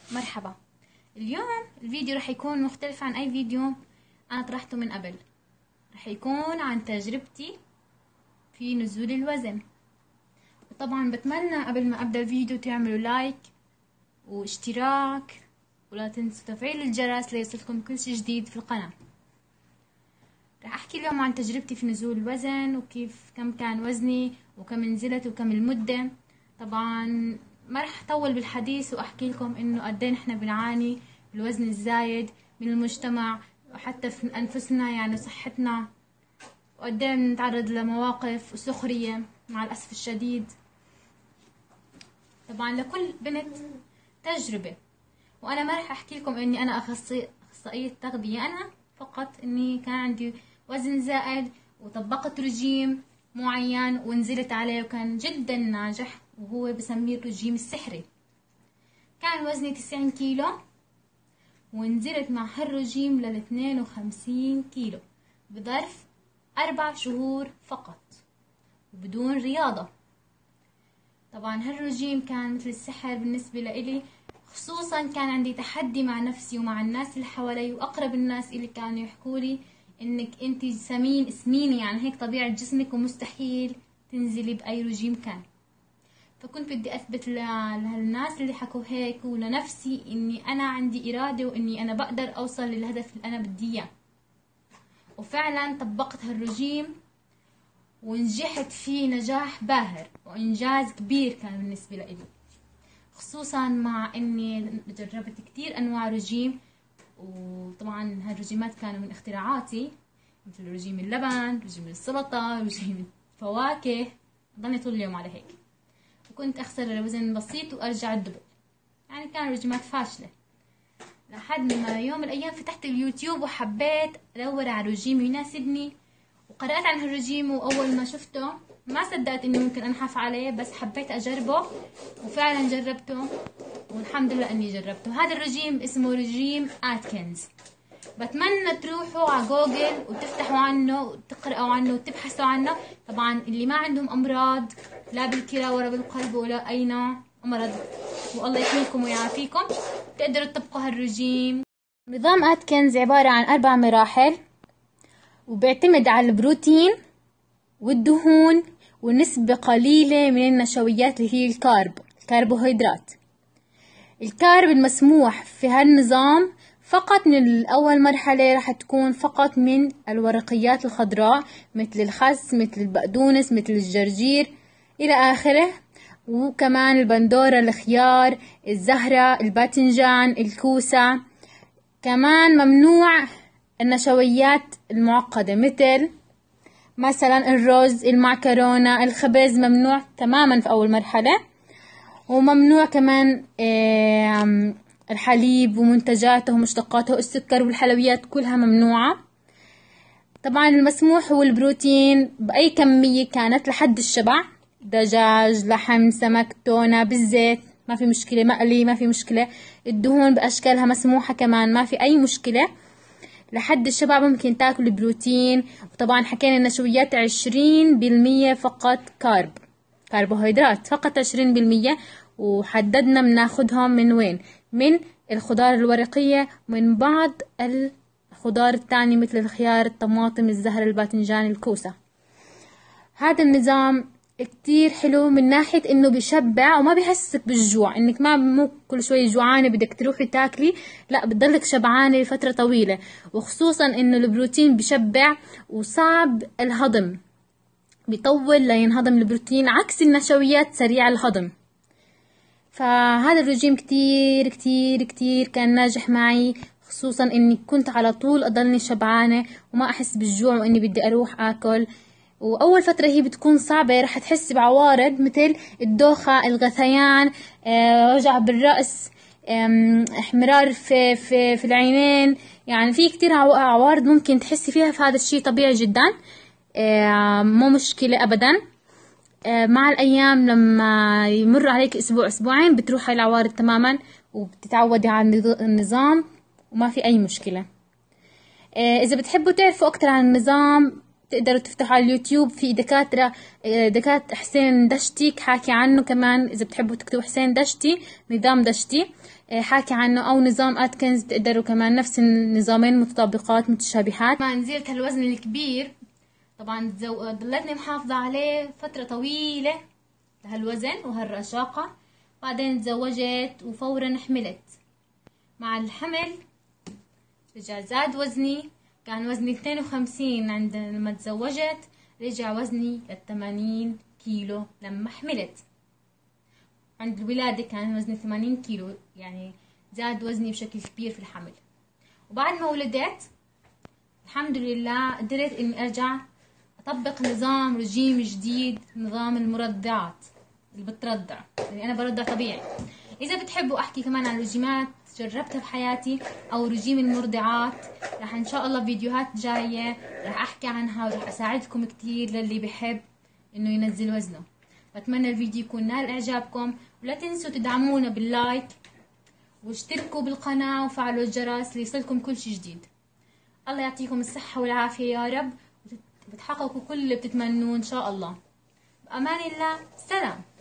مرحبا. اليوم الفيديو رح يكون مختلف عن اي فيديو انا طرحته من قبل. رح يكون عن تجربتي في نزول الوزن. وطبعا بتمنى قبل ما ابدا الفيديو تعملوا لايك واشتراك، ولا تنسوا تفعيل الجرس ليصلكم كل شي جديد في القناة. رح احكي اليوم عن تجربتي في نزول الوزن، وكيف كم كان وزني وكم نزلت وكم المدة. طبعا ما رح اطول بالحديث واحكي لكم انه قد ايه نحن بنعاني بالوزن الزايد من المجتمع وحتى في انفسنا، يعني صحتنا، وقد ايه بنتعرض لمواقف وسخرية مع الاسف الشديد. طبعا لكل بنت تجربة، وانا ما رح احكي لكم اني انا اخصائية تغذية، انا فقط اني كان عندي وزن زائد وطبقت رجيم معين ونزلت عليه وكان جدا ناجح، وهو بسميه الرجيم السحري. كان وزني 90 كيلو ونزلت مع هالرجيم لل 52 كيلو بظرف 4 شهور فقط وبدون رياضة. طبعا هالرجيم كان مثل السحر بالنسبة لإلي، خصوصا كان عندي تحدي مع نفسي ومع الناس اللي حوالي، واقرب الناس اللي كانوا يحكولي انك انتي سمينة، يعني هيك طبيعة جسمك ومستحيل تنزلي باي رجيم كان. فكنت بدي اثبت لهالناس اللي حكوا هيك ولنفسي اني انا عندي ارادة واني انا بقدر اوصل للهدف اللي انا بدي اياه. وفعلا طبقت هالرجيم ونجحت فيه نجاح باهر وانجاز كبير كان بالنسبة لإلي، خصوصا مع اني جربت كتير انواع رجيم. وطبعا هالرجيمات كانوا من اختراعاتي، مثل رجيم اللبن، رجيم السلطة، رجيم الفواكه. ضلني طول اليوم على هيك، وكنت اخسر وزن بسيط وارجع الدبل، يعني كان رجيمات فاشلة. لحد ما يوم من الايام فتحت اليوتيوب وحبيت ادور على رجيم يناسبني، وقرأت عن هالرجيم، واول ما شفته ما صدقت اني ممكن انحف عليه، بس حبيت اجربه وفعلا جربته، والحمد لله اني جربته. هذا الرجيم اسمه رجيم اتكنز. بتمنى تروحوا على جوجل وتفتحوا عنه وتقرأوا عنه وتبحثوا عنه. طبعا اللي ما عندهم امراض لا بالكلى ولا بالقلب ولا اي نوع مرض، والله يحميكم ويعافيكم، تقدروا تطبقوا هالرجيم. نظام اتكنز عبارة عن 4 مراحل، وبيعتمد على البروتين والدهون ونسبة قليلة من النشويات اللي هي الكربوهيدرات. الكارب المسموح في هالنظام فقط من أول مرحلة راح تكون فقط من الورقيات الخضراء، مثل الخس، مثل البقدونس، مثل الجرجير إلى آخره، وكمان البندورة، الخيار، الزهرة، الباذنجان، الكوسة. كمان ممنوع النشويات المعقدة مثلا الرز، المعكرونة، الخبز، ممنوع تماما في أول مرحلة. وممنوع كمان الحليب ومنتجاته ومشتقاته، السكر والحلويات كلها ممنوعة. طبعا المسموح هو البروتين بأي كمية كانت لحد الشبع، دجاج، لحم، سمك، تونة بالزيت ما في مشكلة، مقلي ما في مشكلة. الدهون بأشكالها مسموحة كمان ما في أي مشكلة. لحد الشبع ممكن تاكل بروتين. وطبعا حكينا النشويات 20% فقط كربوهيدرات فقط 20%. وحددنا بناخدهم من وين؟ من الخضار الورقية، من بعض الخضار التاني مثل الخيار، الطماطم، الزهر، الباذنجان، الكوسة. هذا النظام كتير حلو من ناحية انه بيشبع وما بيحسسك بالجوع، انك ما مو كل شوي جوعانة بدك تروحي تاكلي، لا بتضلك شبعانة لفترة طويلة. وخصوصا انه البروتين بيشبع وصعب الهضم، بيطول لينهضم البروتين، عكس النشويات سريع الهضم. فهذا الرجيم كتير كتير كتير كان ناجح معي، خصوصا اني كنت على طول اضلني شبعانة وما احس بالجوع واني بدي اروح اكل. واول فترة هي بتكون صعبة، رح تحس بعوارض مثل الدوخة، الغثيان، وجع بالرأس، احمرار في العينين، يعني في كتير عوارض ممكن تحسي فيها. في هذا الشيء طبيعي جدا، مو مشكلة ابدا. مع الايام لما يمر عليك اسبوع اسبوعين بتروح هاي العوارض تماما وبتتعودي على النظام وما في اي مشكلة. اذا بتحبوا تعرفوا اكتر عن النظام تقدروا تفتحوا على اليوتيوب في دكاترة حسين دشتي حاكي عنه كمان، إذا بتحبوا تكتبوا حسين دشتي نظام دشتي حاكي عنه، أو نظام أتكنز تقدروا كمان نفس النظامين متطابقات متشابهات. ما نزلت هالوزن الكبير طبعا ضلتني محافظة عليه فترة طويلة لهالوزن وهالرشاقة. بعدين تزوجت وفورا حملت. مع الحمل رجع زاد وزني، كان وزني 52 عند لما تزوجت، رجع وزني 80 كيلو لما حملت. عند الولادة كان وزني 80 كيلو، يعني زاد وزني بشكل كبير في الحمل. وبعد ما ولدت الحمد لله قدرت اني ارجع اطبق نظام رجيم جديد، نظام المرضعات اللي بترضع، يعني انا برضع طبيعي. اذا بتحبوا احكي كمان عن رجيمات جربتها بحياتي او رجيم المرضعات، راح ان شاء الله فيديوهات جاية راح احكي عنها، وراح اساعدكم كتير للي بحب انه ينزل وزنه. بتمنى الفيديو يكون نال اعجابكم، ولا تنسوا تدعمونا باللايك واشتركوا بالقناة وفعلوا الجرس ليصلكم كل شي جديد. الله يعطيكم الصحة والعافية يا رب، وتحققوا كل اللي بتتمنوه ان شاء الله. بأمان الله، سلام.